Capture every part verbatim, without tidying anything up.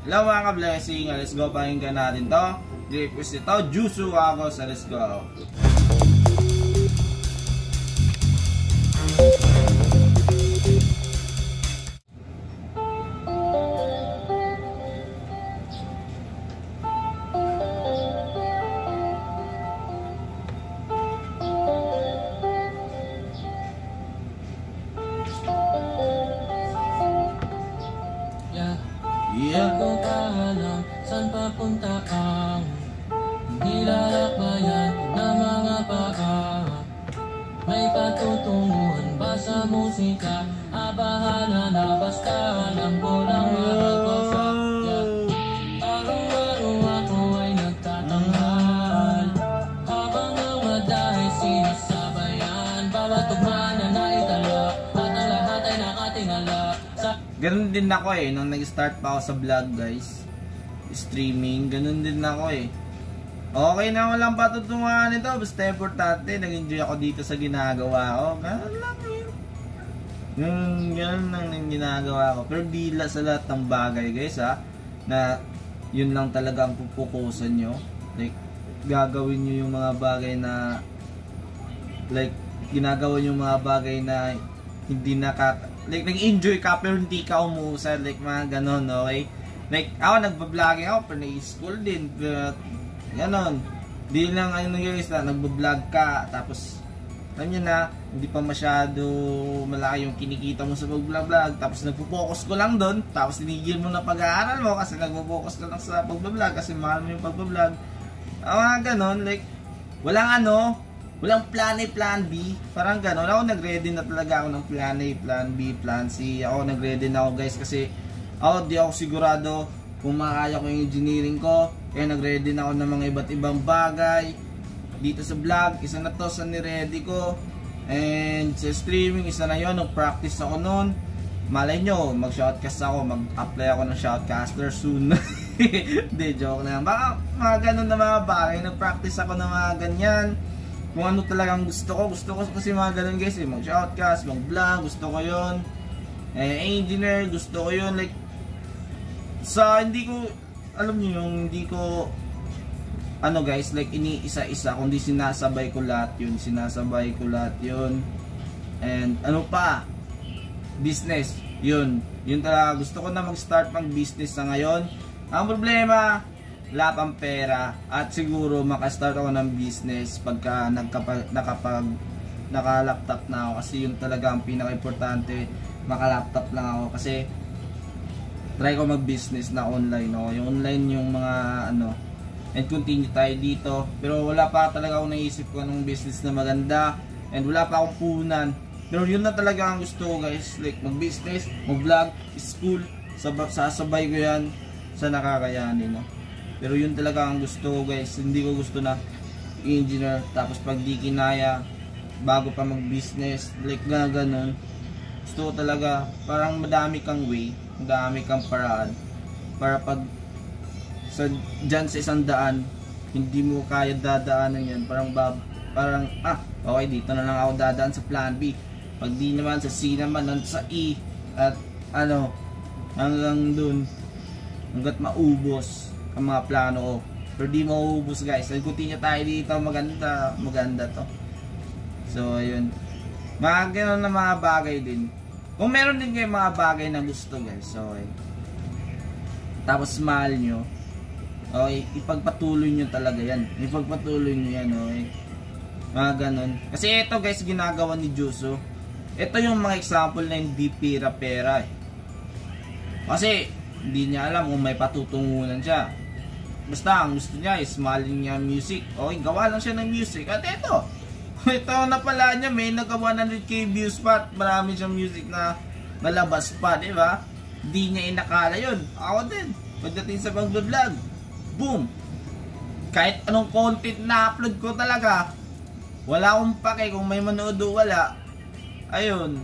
Hello mga ka-blessing, let's go, pakinggan natin to. Request ito, Josue ako sa let's go. Yeah. Kung kaalam saan papunta ang nilalakbayan na mga paa, may patutunguhan ba sa musika? Abahala na basta alam ko lang mahal ko siya. Araw-araw ako ay nagtatanghal habang ang madahay sinasabayan. Bawat tugma na naitala at ang lahat ay nakatingala sa... Ganun din ako eh, nung nag-start pa ako sa vlog guys, streaming, ganun din ako eh. Okay na walang patutunguhan nito, basta importante, nag-enjoy ako dito sa ginagawa ko. Ganun lang yun. Ganun, ganun lang yung ginagawa ko. Pero bila sa lahat ng bagay guys ha, na yun lang talaga ang pupukusan nyo. Like, gagawin nyo yung mga bagay na, like, ginagawa nyo yung mga bagay na hindi nakaka... Like, nag-enjoy ka pero hindi ka umusad. Like, mga ganon, okay? Like, ako, nagbabloging ako pero na-school din. But, ganon. Di lang, ano nangyayos na, nagbablog ka. Tapos, alam nyo na, hindi pa masyado malaki yung kinikita mo sa pag-vlog. Tapos, nagpo-focus ko lang doon. Tapos, tinigil mo na pag-aaral mo kasi nagpo-focus ka lang sa pag-vlog kasi mahal mo yung pag-vlog. Ang mga ganon, like, walang ano, walang plan A, plan B. Parang gano'n. Ako nag-ready na talaga ako ng plan A, plan B, plan C. Ako nag-ready na ako guys kasi ako di ako sigurado kung makakaya ko yung engineering ko. Kaya nag-ready na ako ng mga iba't ibang bagay. Dito sa vlog, isa na to sa ni-ready ko. And sa streaming, isa na yun. Nag-practice ako noon. Malay nyo, mag-shoutcast ako. Mag-apply ako ng shoutcaster soon. Hindi, joke na yan. Baka mga gano'n na mga bagay. Nag-practice ako ng mga ganyan. Kung ano talagang gusto ko, gusto ko kasi mga ganun guys eh, mag-shoutcast, mag-vlog, gusto ko yun. Eh, engineer, gusto ko yun. Like, sa hindi ko, alam niyo yung hindi ko, ano guys, like ini-isa-isa, kundi sinasabay ko lahat yun, sinasabay ko lahat yun. And ano pa, business, yun. Yun talaga, gusto ko na mag-start ng business sa ngayon. Ang problema, wala pang pera at siguro makastart ako ng business pagka nagkapag, nakapag naka-laptop na ako kasi yun talaga ang pinaka-importante, maka-laptop lang ako kasi try ko mag-business na online, no? Yung online yung mga ano, and continue tayo dito pero wala pa talaga ako naisip ko anong business na maganda and wala pa akong puhunan pero yun na talaga ang gusto ko guys, like mag-business, mag-vlog, school, sasabay ko yan sa nakakayanin, no? Pero yun talaga ang gusto ko guys, hindi ko gusto na engineer tapos pag di kinaya bago pa mag business like na ganun. Gusto ko talaga parang madami kang way, madami kang paraan para pag sa, dyan sa isang daan hindi mo kaya dadaanan yan, parang bab, parang ah okay dito na lang ako dadaan sa plan B, pag di naman sa C naman sa E at ano hanggang dun hanggat maubos ang mga plano ko. Pero di mauubos guys. Nag-continue tayo dito. Maganda. Maganda to. So, ayun. Mga gano'n na mga bagay din. Kung meron din kayo mga bagay na gusto guys. So, okay. Tapos mahal nyo. Okay. Ipagpatuloy nyo talaga yan. Ipagpatuloy nyo yan. Okay. Mga gano'n. Kasi ito guys, ginagawa ni Josue. Ito yung mga example na hindi pera-pera eh. Kasi, hindi niya alam kung may patutungunan siya. Basta ang gusto niya is mahalin niya music. Okay, gawa lang siya ng music. At ito, ito na pala niya, may nagka one hundred K views pa. Marami siyang music na nalabas pa, di ba? Hindi niya inakala yun. Ako din, pagdating sa pag-vlog, boom! Kahit anong content na upload ko talaga, wala akong pake kung may manood o wala. Ayun,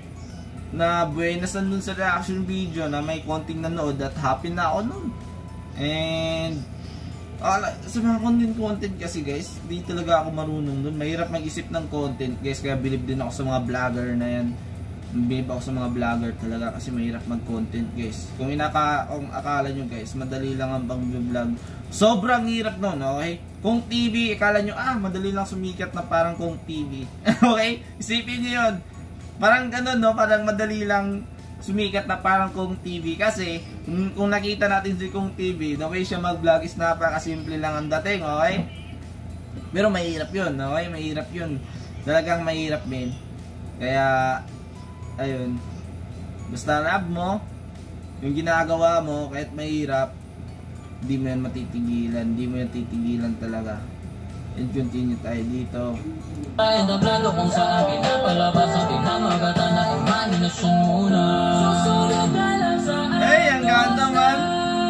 na buenas nandun sa reaction video na may konting nanood at happy na ako nun. And uh, sa mga content content kasi guys, di talaga ako marunong dun. Mahirap mag-isip ng content guys, kaya believe din ako sa mga vlogger na yan. Babe ako sa mga vlogger talaga kasi mahirap mag-content guys. Kung inaka kung akala nyo guys, madali lang ang pag-vlog. Sobrang hirap nun, okay? Kung T V, akala nyo, ah, madali lang sumikat na parang kung T V. Okay? Isipin nyo yun. Parang ganun, no? Parang madali lang sumikat na parang kung T V. Kasi, kung, kung nakita natin si kung T V, the way siya mag-vlog is napakasimple lang ang dating, okay? Pero mahirap yun, okay? Mahirap yun. Talagang mahirap, men. Kaya, ayun, basta love mo yung ginagawa mo kahit mahirap, di mo yan matitigilan, di mo yan titigilan talaga. And continue tayo dito. Tayo na plano kung saan pinapalabas ang pinamagata na imaginasyon muna. Susunod na lang sa akin. Hey, ang ganda man.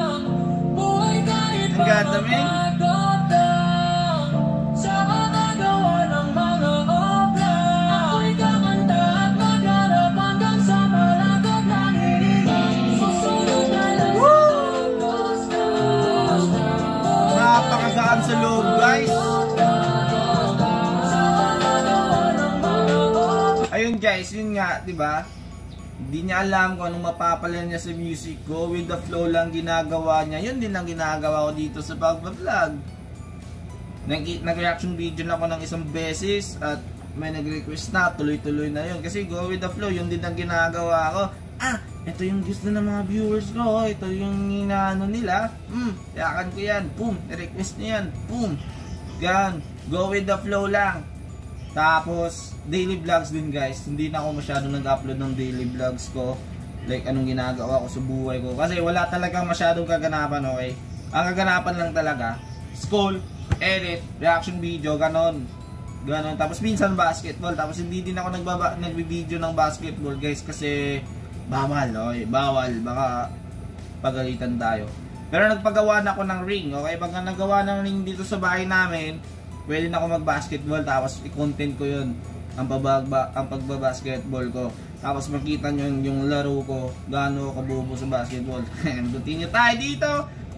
Ang ganda man. Sa kakagawa ng mga obra, ako'y kakanta at magharap hanggang sa malagod ng hinihingi. Susunod na lang sa agos ka. Napakagaan sa loob, guys. Ayun guys, yun nga, di ba? Hindi niya alam kung anong mapapala niya sa music ko. With the flow lang ginagawa niya. Yun din lang ginagawa ko dito sa pag-vlog. Nag-reaction video na ako ng isang beses at may nag-request na, tuloy-tuloy na yun. Kasi go with the flow, yun din ang ginagawa ko. Ah, ito yung gusto ng mga viewers ko. Ito yung inaano nila. Hmm, yakan ko yan. Boom, request niya yan. Boom. Gan, go with the flow lang. Tapos, daily vlogs din guys. Hindi na ako masyado nag-upload ng daily vlogs ko. Like, anong ginagawa ko sa buhay ko. Kasi wala talagang masyadong kaganapan, okay? Ang kaganapan lang talaga, school, edit, reaction video, ganon. Ganon. Tapos minsan basketball. Tapos hindi din ako nagbi-video ng basketball guys. Kasi, bawal, okay? Bawal. Baka pagalitan tayo. Pero nagpagawa na ako ng ring, okay? Pagka nagawa ng ring dito sa bahay namin, pwede na ako mag-basketball, tapos i-content ko yun, ang, pabagba, ang pagbabasketball ko. Tapos makita nyo yung, yung laro ko, gaano ako kabubo sa basketball. Continue tayo dito!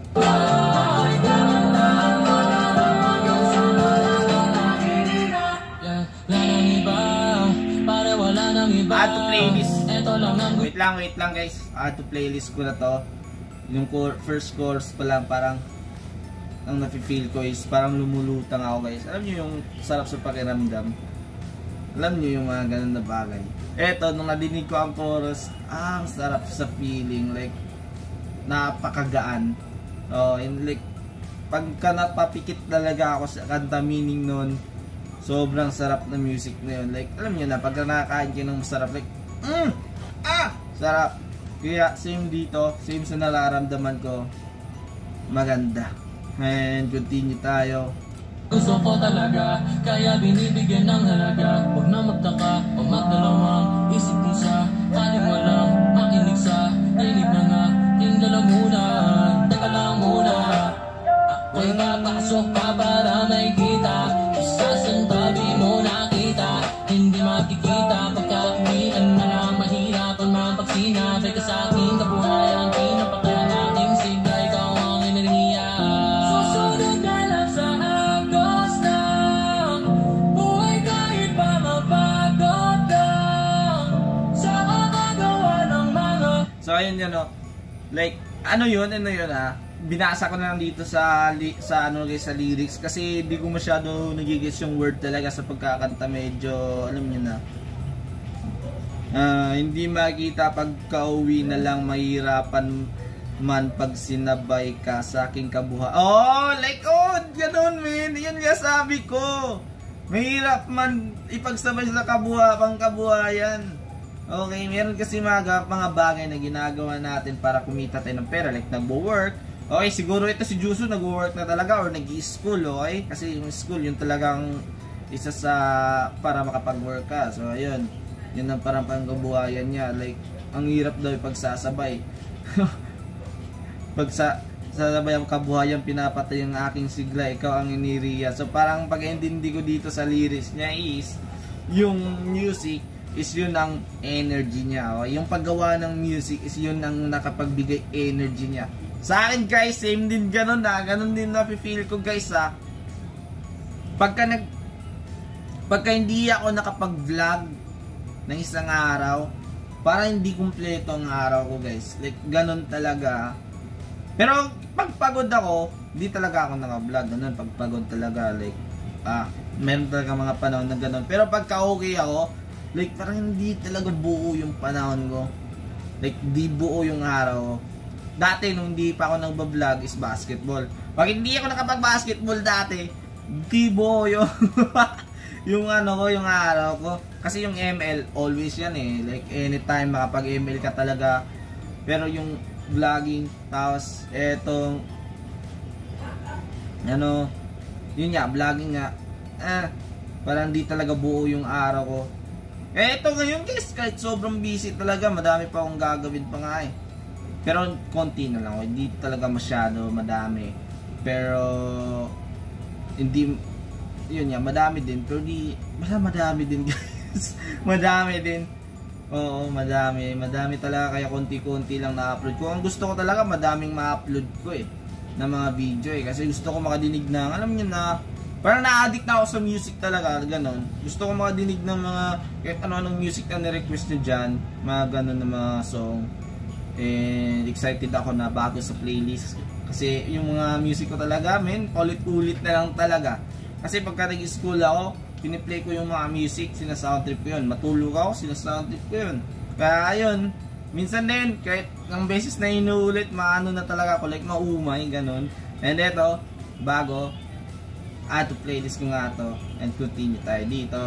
Add to playlist. Wait lang, wait lang guys. Add to playlist ko na to. Yung first course pa lang, parang ang nafe-feel ko is parang lumulutang ako guys. Alam nyo yung sarap sa pakiramdam. Alam nyo yung mga ganun na bagay. Eto, nung nadinig ko ang chorus, ah, ang sarap sa feeling. Like, napakagaan. Oh, and like, pagka napapikit talaga ako sa kanta, meaning nun, sobrang sarap na music na yun. Like, alam nyo na, pagka nakakain kayo ng masarap, like, mm, ah, sarap. Kaya, same dito, same sa nararamdaman ko, maganda. And continue tayo. Gusto ko talaga, kaya binibigyan ng halaga. Huwag na magtaka, o magdalawang isip mo sa kaling walang makinig sa dinig na nga, yung lalamunan. Teka lang muna, ako'y papasok pa para may kita. Isasantabi mo nakita, hindi makikita. Pagkakulian na lang, mahirapan mapagsinabay ka sa aking kabuhayan. Pinapakaya aking sigla, ikaw ang enerhiya. Susunod na lang sa agos ng buhay kahit pa mapagod lang sa kakagawa ng mga. So ayun yun, no? Like, ano yun, ano yun ah, binasa ko na lang dito sa sa ano guys, sa lyrics kasi hindi ko masyado nagigets yung word talaga sa pagkakanta. Medyo alam niyo na, uh, hindi makita pagka-uwi na lang, mahirapan man pag sinabay ka sa aking kabuhayan. Oh, like oh, ganun man, yun nga sabi ko, mahirap man ipagsabay sa kabuha pang kabuhayan. Okay, meron kasi mga, mga bagay na ginagawa natin para kumita tayo ng pera, like nagwo-work. Okay, siguro ito si Josue nagwo-work na talaga or nag-i-school, okay? Kasi yung school, yung talagang isa sa para makapag-work ka. So, ayun. Yun ang parang pangkabuhayan niya. Like, ang hirap daw ipagsasabay. Pag sa sasabay ang kabuhayan, pinapatay ang aking sigla, ikaw ang iniriya. So, parang pag-endindi ko dito sa lyrics niya is, yung music is yun ang energy niya. Okay? Yung paggawa ng music is yun ang nakapagbigay energy niya. Sa akin guys, same din ganun na. Ganun din na-feel ko guys ha. Pagka nag Pagka hindi ako nakapag-vlog ng isang araw, para hindi kumpleto ang araw ko guys. Like ganun talaga. Pero pag pagod ako, hindi talaga ako naka-vlog. Ganun, pag pagod talaga like ah, meron talaga mga panahon na ganun. Pero pagka okay ako, like parang hindi talaga buo yung panahon ko. Like di buo yung araw ko. Dati nung hindi pa ako nagba-vlog is basketball. Pag hindi ako nakapag-basketball dati, di buo yung yung ano ko, yung araw ko. Kasi yung M L always yan eh. Like anytime makapag-M L ka talaga. Pero yung vlogging, tapos etong ano, yun nga, vlogging nga, ah, parang di talaga buo yung araw ko. Eh ito ngayon guys, kahit sobrang busy talaga, madami pa akong gagawin pa nga eh. Pero konti na lang, hindi talaga masyado madami. Pero hindi, yun nga, madami din. Pero di, basta madami din guys. Madami din. Oo, madami. Madami talaga, kaya konti-konti lang na-upload ko. Ang gusto ko talaga, madaming ma-upload ko eh, na mga video eh. Kasi gusto ko makadinig ng, alam niyo na, parang na-addict na ako sa music talaga, ganon. Gusto ko makadinig ng mga, kahit ano-anong music na ni-request nyo dyan, mga ganon na mga song. And excited ako na bago sa playlist. Kasi yung mga music ko talaga, men, ulit-ulit na lang talaga. Kasi pagka nag-school ako, piniplay ko yung mga music, sinasoundtrip ko yun. Matulog ako, sinasoundtrip ko yun. Kaya ayun, minsan din, kahit ng beses na inuulit, maano na talaga ako, like maumay, ganon. And eto, bago, add to playlist ko nga to, and continue tayo dito.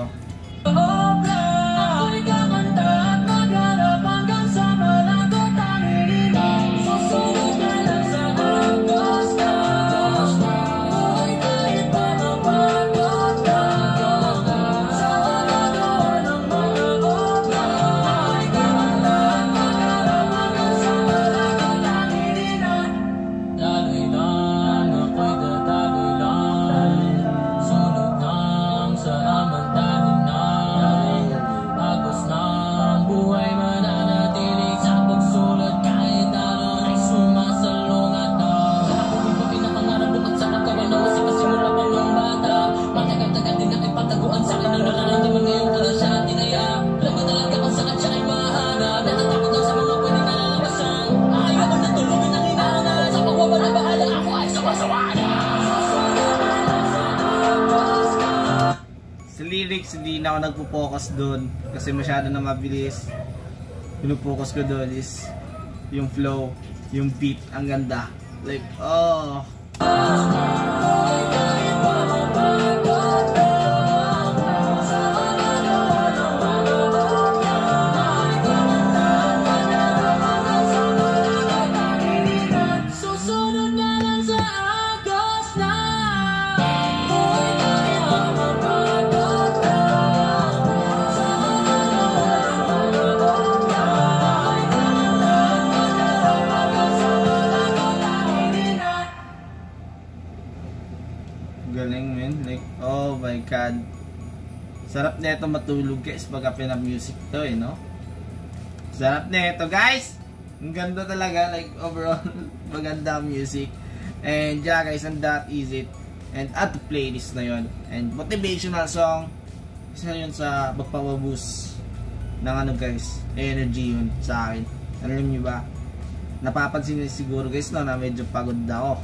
Ako'y kakanta at maghanap hanggang sa malagot ang hinilang. Susunod na lang sa agos na. Buhay kahit pa mapagod na. Sa kalagawa ng mga obra. Ako'y kakanta at maghanap hanggang sa malagot ang hinilang. Daloy lang, ako'y dadaloy lang. Sunod lang sa amantanin na. Agos ng buhay mananatiling sa pagsulat kahit ano ay sumasalungat na. Gagawin ko pinapangarap at sa pagkawan na sa kasimula pang ng bata. Matagal-tagal din ang ipagtaguan sa akin ang nararamdaman ngayon ko na siya tinaya. Alam ko talaga kung saan siya ay mahanap. Natatakot lang sa mga pwede na lalabasan. Ayaw ko na tulungin ang hinana. Sa pagwawala na bahala ako ay sumasawana. Sa lyrics, hindi na ako nagpo-focus doon kasi masyado na mabilis. Pinupokus ko doon is yung flow, yung beat, ang ganda. Like, oh. Susunod na lang sa agos na. Galing men, like oh my god. Sarap nito matulog guys pagka pinag-music to eh, no? Sarap nito guys. Ang ganda talaga, like overall maganda ang music. And yeah guys, and that is it. And add to playlist na yon. And motivational song, isa yun sa magpapaboost ng ano guys, energy yun sa akin. Alam niyo ba? Napapansin niyo siguro guys no, na medyo pagod na ako.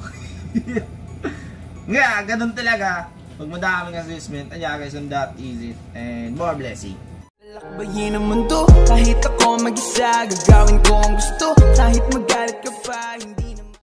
Nga, ganun talaga. Pag madaming assessment, and yeah guys, and that is it. And more blessing. Lakbayin ang mundo, kahit ako mag-isa, gagawin ko ang gusto, kahit magalit ka pa, hindi